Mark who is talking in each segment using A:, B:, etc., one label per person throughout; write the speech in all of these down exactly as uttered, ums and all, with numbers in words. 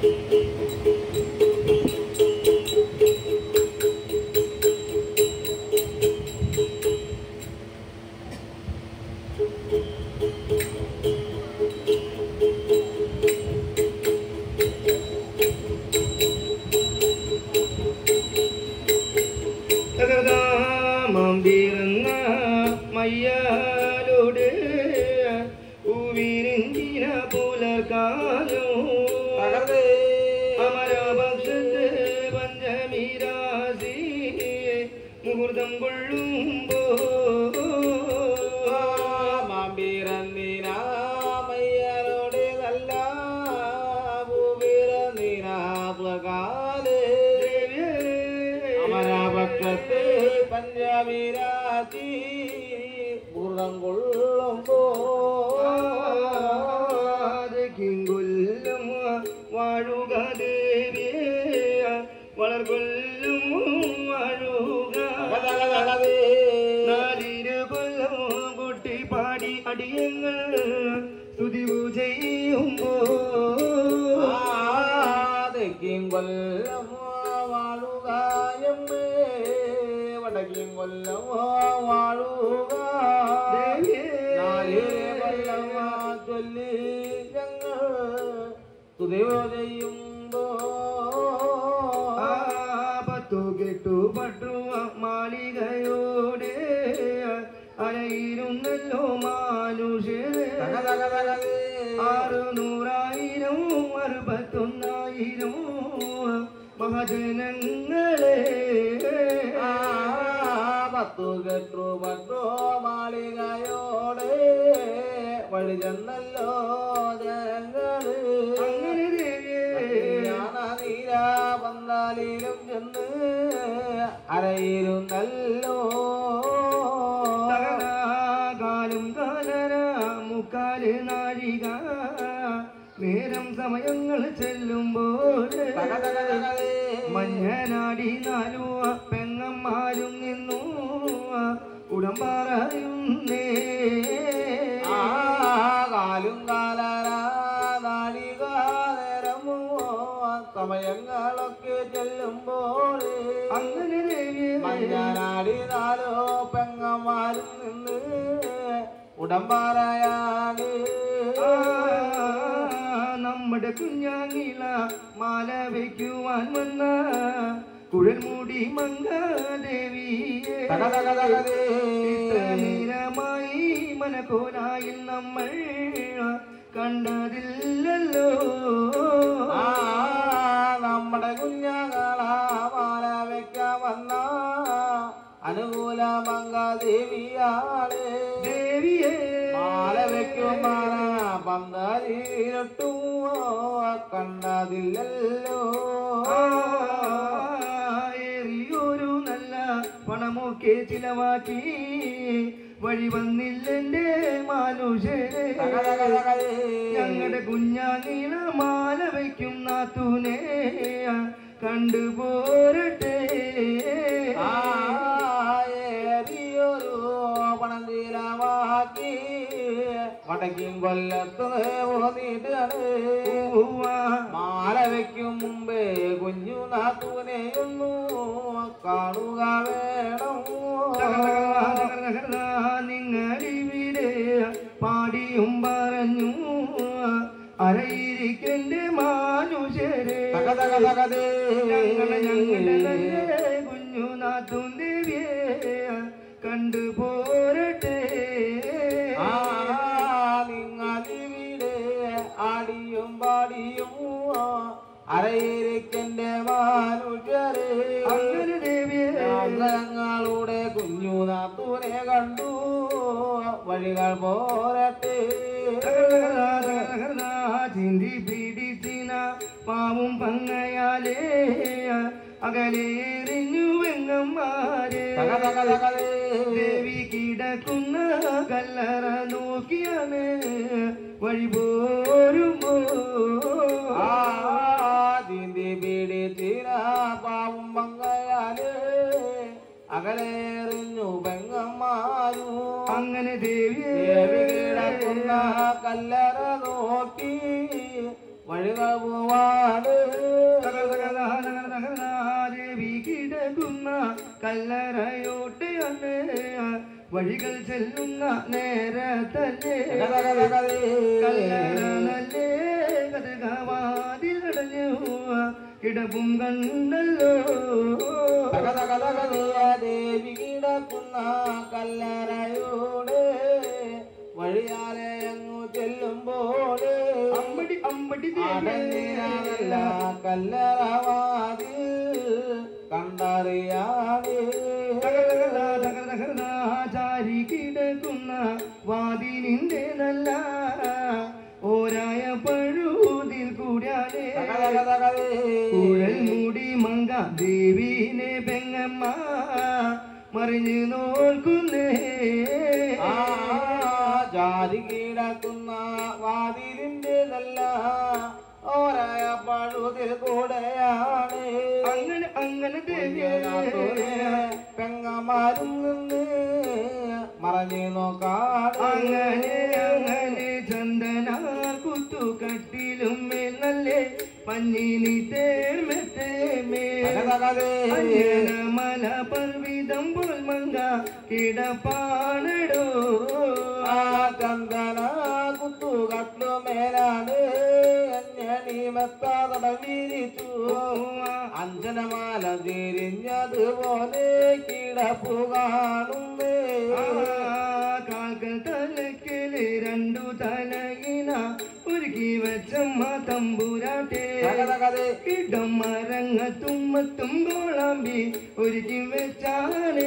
A: കല്ലറ നോക്കി വഴികൾ ഭഗവാന്
B: ദേവി കിടക്കുന്ന കല്ലറയോട്ട് അന്ന് വഴികൾ ചെല്ലുന്ന നേരത്തല്ലേ കല്ലറ നല്ലേ കഥകവാതിലടഞ്ഞു കിടപ്പും കണ്ടല്ലോ
A: ദേവി കിടക്കുന്ന കല്ലറയോട് വഴിയാലെ അങ്ങു ചെല്ലുമ്പോൾ
B: അമ്പടി അമ്പടി
A: അടഞ്ഞില്ല കല്ലറവാതിൽ കണ്ടറിയാതെ
B: ചാരി കിടക്കുന്ന വാതിലിന്റെ നല്ല ഓരായ പഴുതിൽ കൂടാതെ കുഴൽ മൂടി മങ്ക ദേവീനെ പെങ്ങമ്മ മറിഞ്ഞു നോക്കുന്നേ
A: ജാതി കിടക്കുന്ന വാതിലിന്റെ നല്ല ഓരായ പഴുതിൽ കൂടെയാണ്
B: അങ്ങനെ അങ്ങനെ
A: പെങ്ങമാരും നിന്ന് മറഞ്ഞു നോക്കാൻ
B: അങ്ങനെ അങ്ങനെ ചന്ദന കുത്തുകട്ടിലും മേൽ നല്ലേ പഞ്ഞിനി തേർമെത്തേമേ മല പർവിതം പോൽ മങ്ക കിടപ്പാണടോ
A: ആ ചന്ദന കുത്തുകട്ടു മേലാണ് മെത്താതട വിരിച്ചു അഞ്ജനമാല തിരിഞ്ഞതുപോലെ കിടപ്പു കാണുന്നേ
B: കാക്കൽ തലക്കില് രണ്ടു തലയിന ഒരുക്കി വെച്ചമ്മ തമ്പുരാട്ടെ ഇടം മരങ്ങ തുമ്മത്തും കോളാമ്പി ഒരുക്കി വെച്ചാനേ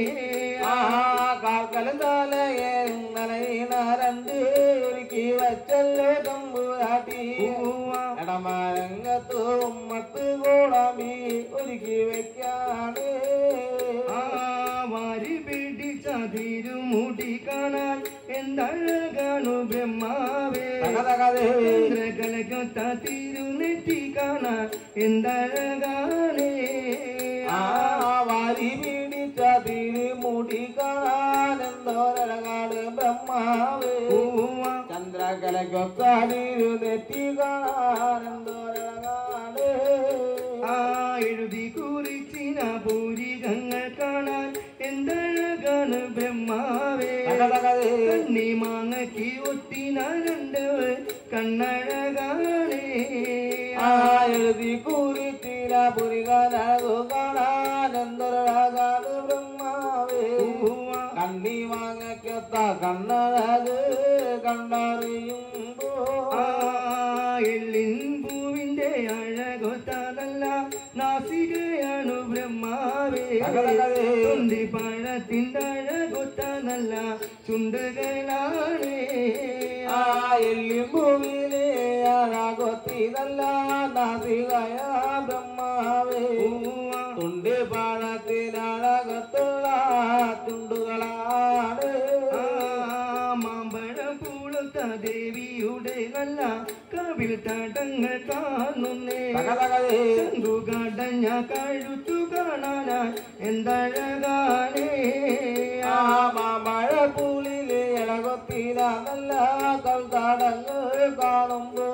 A: കാക്കൽ തലയെ നലയിന രണ്ട് ഒരുക്കി വെച്ചല്ലോ തമ്പുരാട്ടി ഇടമരങ്ങത്ത് ഉമ്മത്ത് കോളാമ്പി ഒരുക്കി വെക്കാണ്
B: ആ വാരി പിടിച്ച തിരുമുടി കാണാൻ എന്തഴകാണു ബ്രഹ്മാവേ ചന്ദ്രകലകൊത്ത തിരുനെറ്റി കാണാൻ എന്തഴകാണേ
A: ആ വാരി പിടിച്ച തിരുമുടി കാണാൻ എന്തോരകാണ് ബ്രഹ്മാവേ ചന്ദ്രകലകൊത്ത തിരുനെറ്റി കാണാൻ എന്തോരകാണ്
B: ആ എഴുതി കുറിച്ചിന പൂരികങ്ങൾ കാണാൻ എന്തഴകാണ് ബ്രഹ്മാവേ കണ്ണി മാങ്ങക്കി ഒത്തിന രണ്ടവർ കണ്ണഴകാണേ
A: ആ എഴുതി കുറിച്ചിന പുരികനകു കാണാൻ എന്തോരകാണ് ബ്രഹ്മാവേ കണ്ണി മാങ്ങക്കൊത്ത കണ്ണഴക് കണ്ടറിയുമ്പോ
B: എള്ളിൻ പൂവിന്റെ അഴകൊത്തതല്ല നാസികയാണു ബ്രഹ്മാവേ തുണ്ടി പഴത്തിന്റെ അഴകൊത്തതല്ല ചുണ്ടുകളാണേ
A: ആ എള്ളിൻ പൂവിലെ അഴകൊത്തിതല്ല നാസികയാ ബ്രഹ്മാവേ തുണ്ടി പഴത്തിനഴകത്തുള്ള ചുണ്ടുകളാണ്
B: മാമ്പഴം പൂളത്ത ദേവിയുടെ നല്ല കവിൽ തടങ്ങൾ കാണുന്നേ കടഞ്ഞ കഴുത്തു കാണാനാ എന്തഴകാനേ
A: ആ മാമ്പഴ പൂളിലെ ഇളകൊത്തില നല്ല കൽത്തടങ്ങൾ കാണുമ്പോ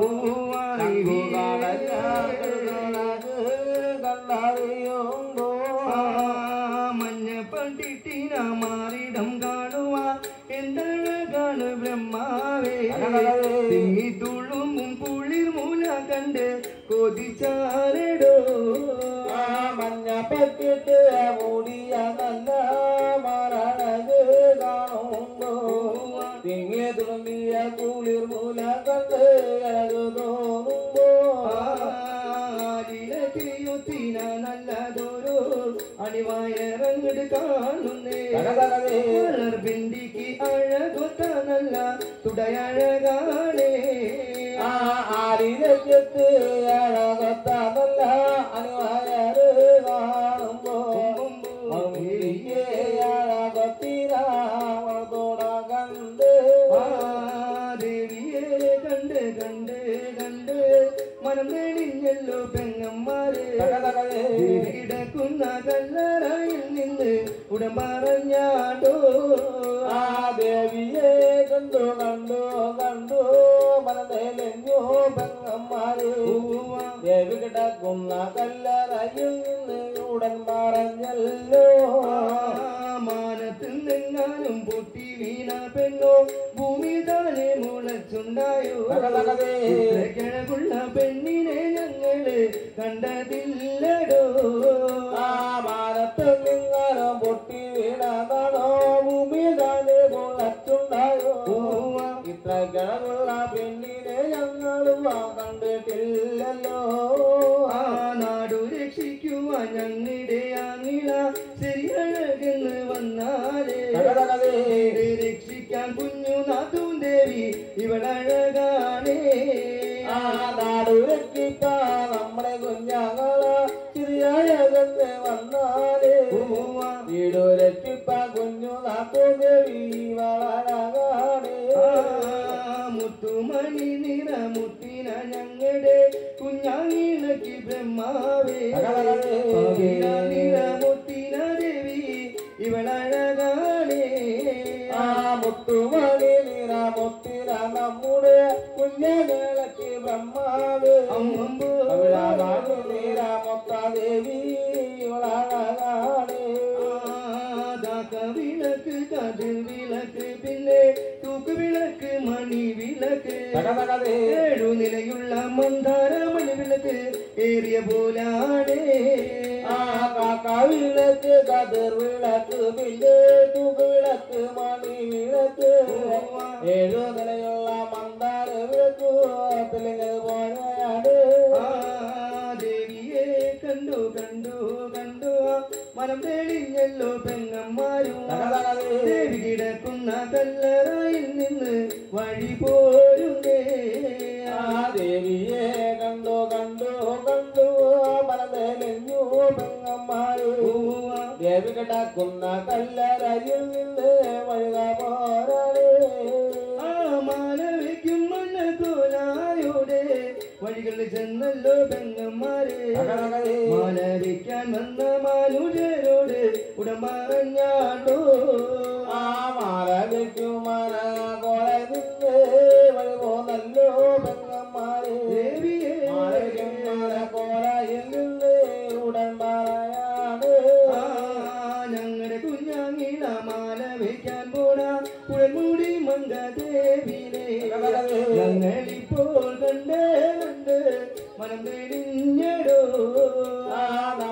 A: കണ്ടറിയുമ്പോ
B: മഞ്ഞ പണ്ടിട്ടിന മാറിടം കാണുവാ എന്തഴകാണ് ബ്രഹ്മാവേ തിങ്ങി തുളുമ്പും കുളിർ മൂല കണ്ട് കൊതിച്ചാലടോ
A: മഞ്ഞ പറ്റിട്ട് മൂടിയ നല്ല മരണത് കാണുമ്പോ തിങ്ങി തുളുമ്പിയ കുളിർ മൂല കണ്ട് അഴകു തോന്നുമ്പോ
B: ൊത്തിന നല്ലതൊരു അണിവായറങ്ങട് കാണുന്നേ പിണ്ടിക്ക് അഴകൊത്ത നല്ല തുടയഴകാണേ
A: ആരിലത്ത് അഴകൊത്ത നല്ല അണിവായറ് കാണുമ്പോ അഴകൊത്തിരാമത്തോട കണ്ട്
B: ദേവിയെ കണ്ട് കണ്ട് കണ്ട് മനം തെളിഞ്ഞല്ലോ പെങ്ങന്മാരെ കിടക്കുന്ന കല്ലറയിൽ നിന്ന് ഉടൻ പറഞ്ഞാടോ
A: ആ ദേവിയെ കണ്ടു കണ്ടു കണ്ടു മനതേലെഞ്ഞോ പെങ്ങന്മാരെ ദേവി കിടക്കുന്ന കല്ലറയിൽ നിന്ന് ഉടൻ പറഞ്ഞല്ലോ
B: മാനത്തിൽ നിന്നാലും പൊട്ടി വീണ പെണ്ണോ ഭൂമി താനെ മുളച്ചുണ്ടായോ കിഴക്കുള്ള പെണ്ണിനെ ഞങ്ങള് കണ്ടതില്ലടോ
A: ആ മാനത്തിൽ നിന്നാലും പൊട്ടി വീണതാണോ ഭൂമി താനെ മുളച്ചുണ്ടായോ ഇത്ര കിഴക്കുള്ള പെണ്ണിനെ ഞങ്ങളും കണ്ടിട്ടില്ലല്ലോ
B: ആ നാടു രക്ഷിക്കുവാൻ ഞങ്ങളുടെ ആങ്ങിള ശരിയഴകെന്ന് വന്നാലേ രക്ഷിക്കാൻ കുഞ്ഞു നാത്തൂൻ ദേവി ഇവളഴകാണേ
A: ആ നാടു രക്ഷിക്കാൻ നമ്മുടെ കുഞ്ഞാങ്ങള് ശരിയഴകെന്ന് വന്നാലേ വീടു രക്ഷിപ്പാൻ കുഞ്ഞു നാത്തൂൻ ദേവി ഇവളഴകാണേ
B: മുത്തുമണി നിറ മുത്തിന ഞങ്ങളുടെ കുഞ്ഞാങ്ങിളക്ക് ബ്രഹ്മാവേ നിറ മുത്തിന ദേവി ഇവളഴകാണേ
A: ആ മുത്തുമണി നിറ മുത്തിന നമ്മുടെ കുഞ്ഞാങ്ങളക്ക് ബ്രഹ്മാവേ
B: അമ്മമ്പോ
A: നിറ മൊത്ത ദേവി ഇവളഴകാണേ
B: വിളക്ക് കതിർ വിളക്ക് പിന്നെ തൂക്ക് വിളക്ക് മണി വിളക്ക് ഏഴു നിലയുള്ള മന്ദാര മണി വിളക്ക് ഏറിയ പോലാടേ
A: ആ കാക്ക വിളക്ക് കതിർ വിളക്ക് പിന്നെ തൂക്ക് വിളക്ക് മണി വിളക്ക് ഏഴു നിലയുള്ള മന്ദാര വിളക്ക് പോലെയാണ്
B: ദേവിയെ കണ്ടു കണ്ടു കണ്ടു മനം തെളിഞ്ഞല്ലോ പെങ്ങന്മാരും ദേവി കിടക്കുന്ന കല്ലറയിൽ നിന്ന് വഴി പോരുന്നേ
A: ആ ദേവിയെ കണ്ടു കണ്ടു കണ്ടു മനം തെളിഞ്ഞു പെങ്ങന്മാരും ദേവി കിടക്കുന്ന കല്ലറയിൽ നിന്ന് വഴുക പോരാളേ
B: ആ മാനവയ്ക്കും മണ്ണത്തോലായോടെ വഴികളിൽ ചെന്നല്ലോ പെങ്ങന്മാരെ മാനവിക്കാൻ വന്ന മാനുജരോട് ഉടമറഞ്ഞാണ്ടോ
A: ആ മാലവയ്ക്കും മന കോളെ നിന്ന് വഴി പോന്നല്ലോ പെങ്ങന്മാരെ
B: ദേവിയെ
A: മാലവയ്ക്കും മന കോളയിൽ നിന്ന് ഉടൻ പറയാട്
B: ആ ഞങ്ങളുടെ കുഞ്ഞാങ്ങിള മാല വയ്ക്കാൻ പോണ കുഴൽമൂടി മങ്ക ദേവിനെ ഞങ്ങളിപ്പോൾ കണ്ടേ കണ്ട് മനം തെളിഞ്ഞടോ
A: ആ